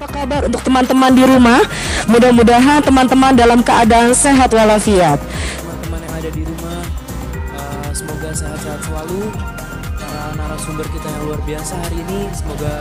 kabar untuk teman-teman di rumah? Mudah-mudahan teman-teman dalam keadaan sehat walafiat. Teman-teman yang ada di rumah, semoga sehat-sehat selalu. Para narasumber kita yang luar biasa hari ini, semoga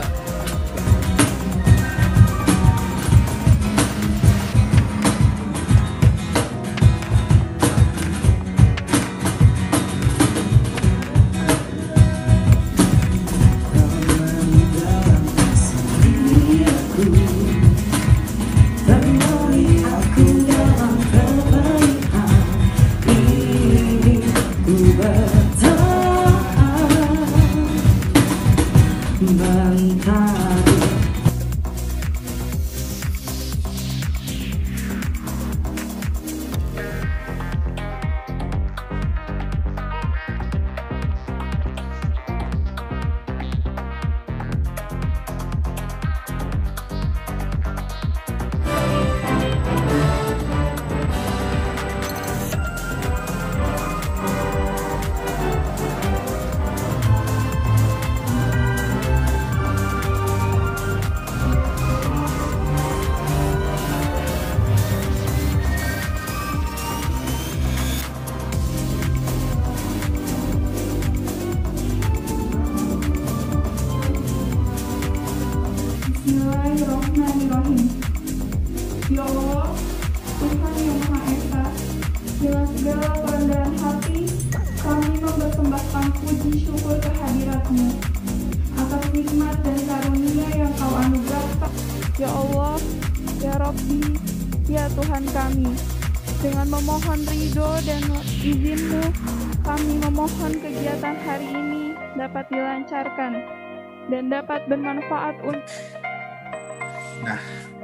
Bismillahirrahmanirrahim. Ya Allah, Tuhan yang Maha Esa, dengan segala kerendahan hati, kami mempersembahkan puji syukur kehadirat-Mu atas nikmat dan karunia yang Kau anugerahkan. Ya Allah, Ya Rabbi, Ya Tuhan kami, dengan memohon ridho dan izin-Mu, kami memohon kegiatan hari ini dapat dilancarkan dan dapat bermanfaat untuk. Nah,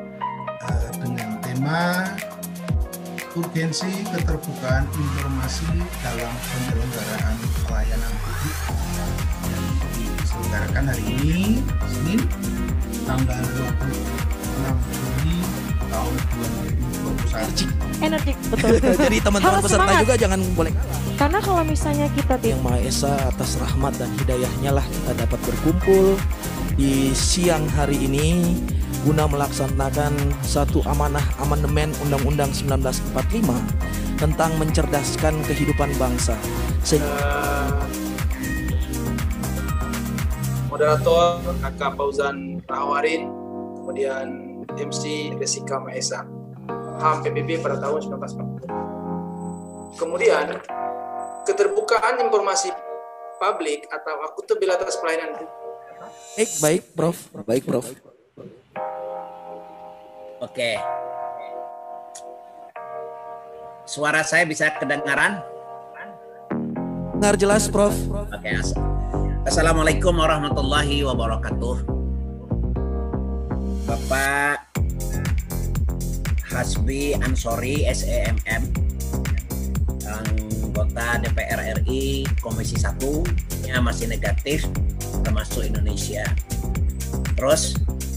dengan tema urgensi keterbukaan informasi dalam penyelenggaraan pelayanan publik yang diselenggarakan hari ini, Senin, tanggal 26 Juli tahun 2021. Energik, betul. Jadi teman-teman Harus peserta semangat. juga jangan boleh kalah. Karena kalau misalnya kita Yang Maha Esa atas rahmat dan hidayahnya lah kita dapat berkumpul di siang hari ini guna melaksanakan satu amanah amandemen Undang-Undang 1945 tentang mencerdaskan kehidupan bangsa. Moderator Kakak Fauzan Rahawarin, kemudian MC Resika Maesa, HAM PBB pada tahun 1940. Kemudian keterbukaan informasi publik atau akuntabilitas pelayanan. Baik, Prof. Baik, Prof. Oke. Suara saya bisa kedengaran? Dengar jelas, Prof. Oke. Assalamualaikum warahmatullahi wabarakatuh. Bapak Hasbi Ansori SEMM, anggota DPR RI Komisi 1, nya masih negatif termasuk Indonesia. Terus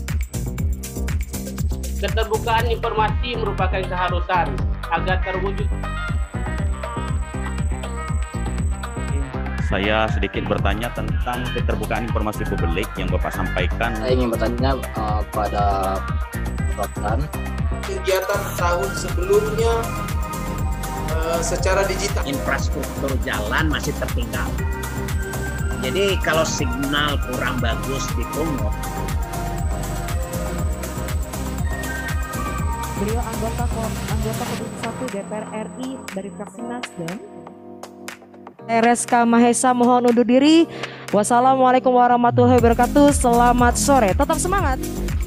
keterbukaan informasi merupakan keharusan agar terwujud. Saya sedikit bertanya tentang keterbukaan informasi publik yang Bapak sampaikan. Saya ingin bertanya pada Bapak. Kegiatan tahun sebelumnya secara digital. Infrastruktur jalan masih tertinggal. Jadi kalau signal kurang bagus di Kongo. beliau anggota Komisi 1 DPR RI dari fraksi Nasdem. RSK Mahesa mohon undur diri. Wassalamualaikum warahmatullahi wabarakatuh. Selamat sore. Tetap semangat.